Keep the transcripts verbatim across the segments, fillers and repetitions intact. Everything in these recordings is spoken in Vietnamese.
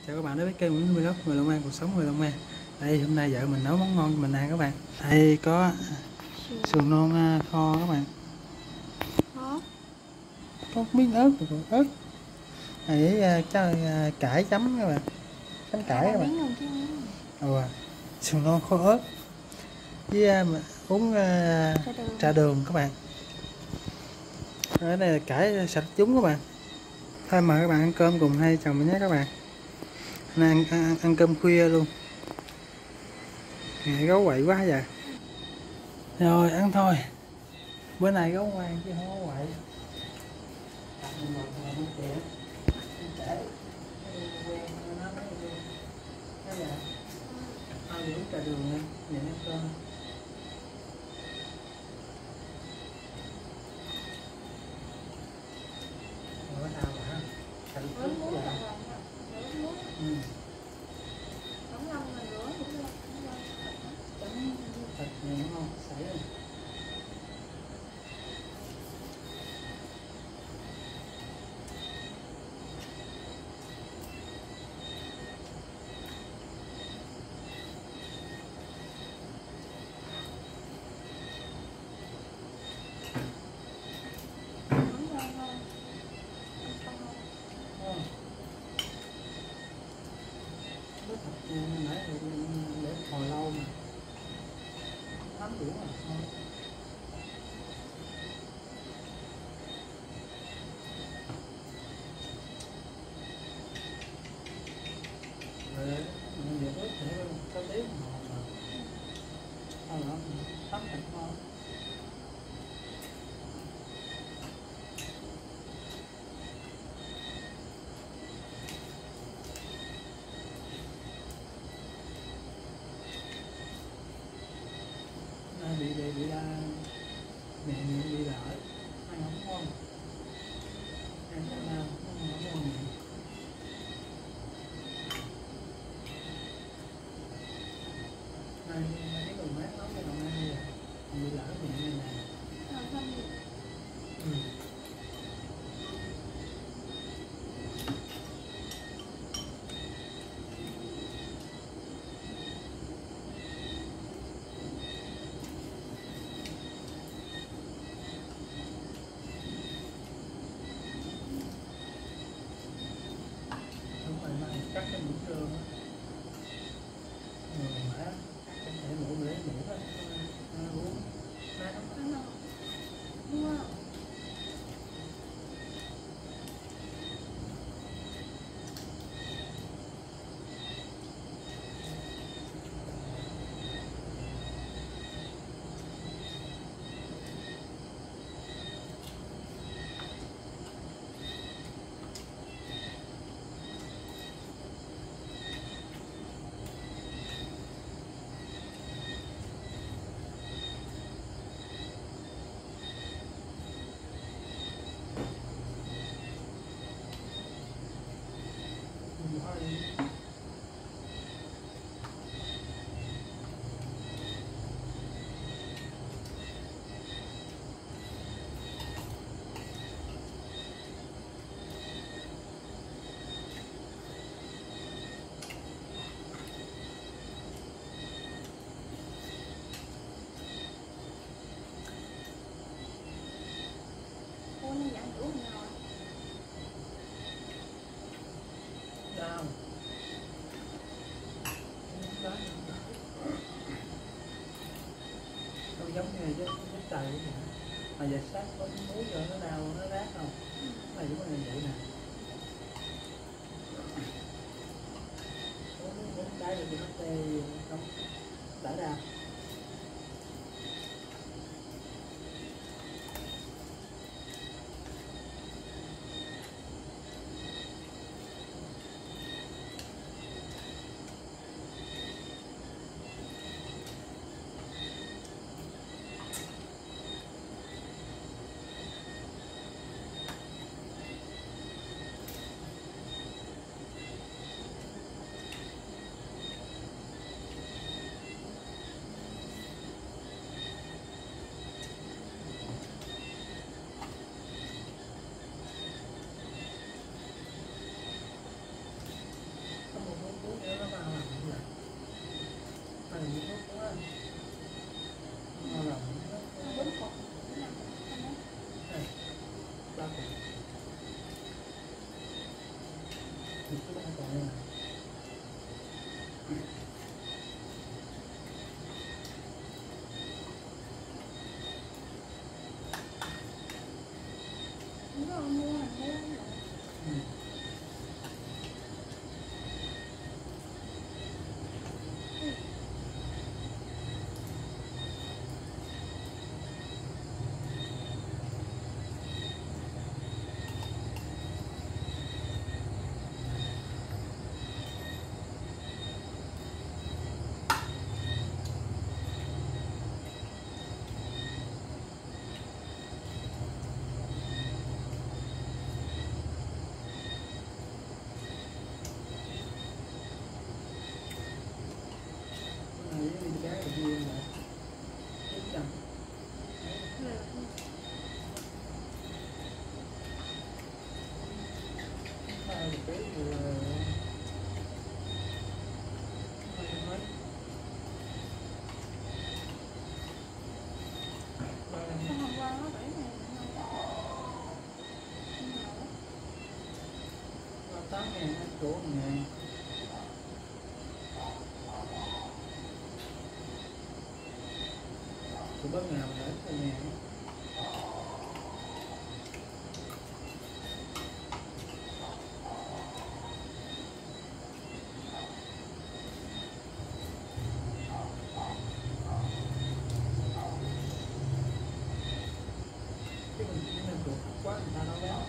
Chào các bạn đến với kênh Nguyễn Vlog người Long An, cuộc sống người Long An. Đây hôm nay vợ mình nấu món ngon cho mình ăn các bạn. Đây có sườn non kho các bạn. Có miếng ớt, còn ớt. Đây cái cải chấm các bạn. Chấm cải các bạn. Ừ, sườn non kho ớt với uống trà đường các bạn. Ở đây là cải sạch chúng các bạn. Thôi mời các bạn ăn cơm cùng hai chồng mình nhé các bạn. Ăn, ăn, ăn cơm khuya luôn. Ngày gấu quậy quá giờ. Rồi ăn thôi. Bữa nay gấu ngoan chứ không có quậy. Ăn uống trà đường nha, nhận ăn cơm. Rồi bắt đầu hả? Thành thức vậy. Ừ. Thịt này đúng không? Sảy rồi. Thịt nãy để hồi lâu mà tám tuổi rồi thôi. Rồi mình việc ướp thì có tiếng mà sao nữa tắm thịt ngon. bị bị bị la miệng miệng bị lở ăn không ngon, ăn không ngon không ngon miệng. Ai cái đồ mát nấu cái đồ ăn bây giờ bị lở miệng này nè. Ừ. Cắt cái mũi trơn á, người mà cắt cái thể mũi lấy mũi đó, uống nát lắm. Đau. Không giống như cái cái trời vậy mà giờ sát có muối rồi nó đau nó rát không? Này cũng là vậy nè. Uống cái rồi thì nó tê không đỡ đau. tám ngàn chỗ ngàn tụi bớt nào để cho ngàn cái mình chỉ nên được quá người ta nói đó.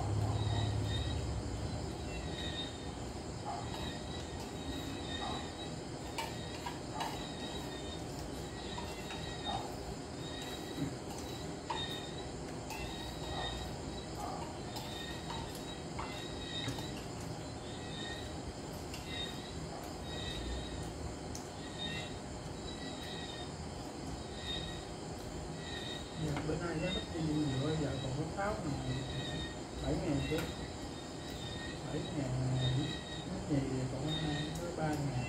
Bữa nay giá đất đi nhiều bây giờ còn có pháo mà bảy ngàn chứ bảy ngàn cái gì còn có ba ngàn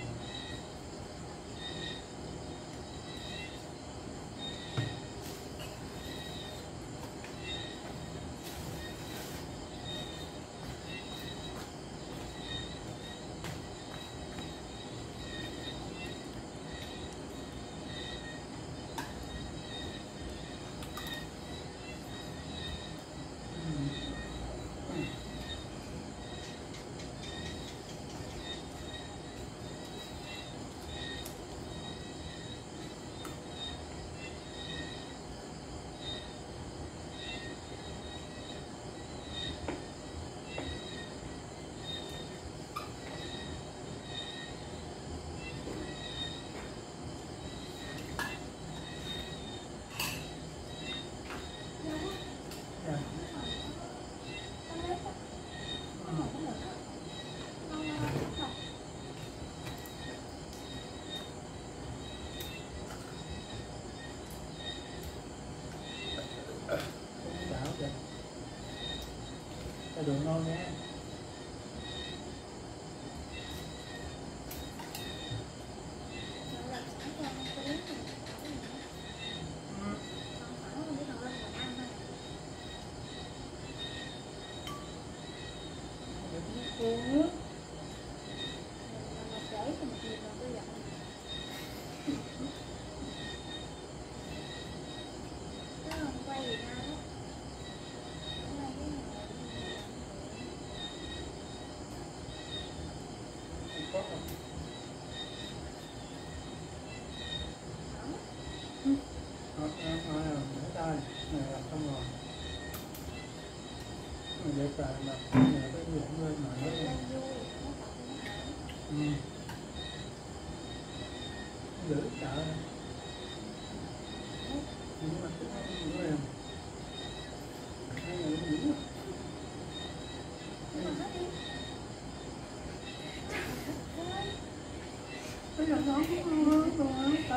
cái đường ngon nha. Để trời mà nhờ cái nguyện lên mà nó ừ. Giữ chợ nhưng mà cũng không có em hai người cũng giữ cái là nó cũng ngon rồi tự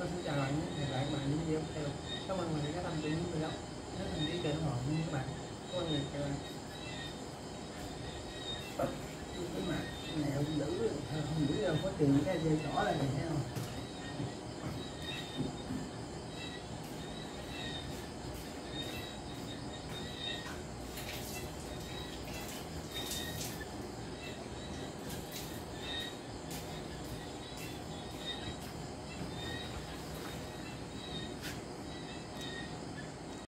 Tôi xin chào bạn, hẹn lại các bạn những video tiếp theo. Cảm ơn bạn đã ghé thăm kênh của mình. Nếu mình đi kênh ủng hộ các bạn. Cảm ơn người các bạn. Cái mặt này không giữ, không giữ đâu có tiền cái dây đỏ là này thấy không?